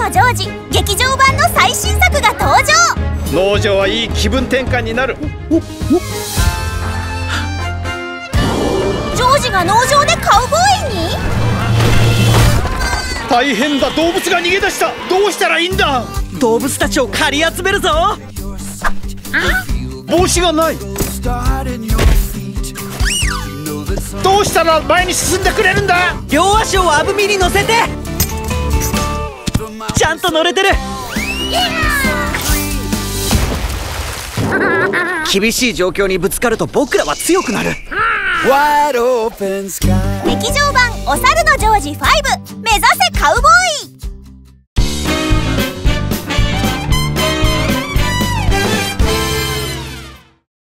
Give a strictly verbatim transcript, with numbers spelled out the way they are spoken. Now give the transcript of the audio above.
のジョージ劇場版の最新作が登場。 農場はいい気分転換になる。 ジョージが農場でカウボーイに。 大変だ、動物が逃げ出した。どうしたらいいんだ。 動物たちを狩り集めるぞ。 帽子がない。どうしたら前に進んでくれるんだ。 両足をアブミに乗せて。ちゃんと乗れてる。厳しい状況にぶつかると僕らは強くなる。 劇場版お猿のジョージファイブ目指せカウボーイ。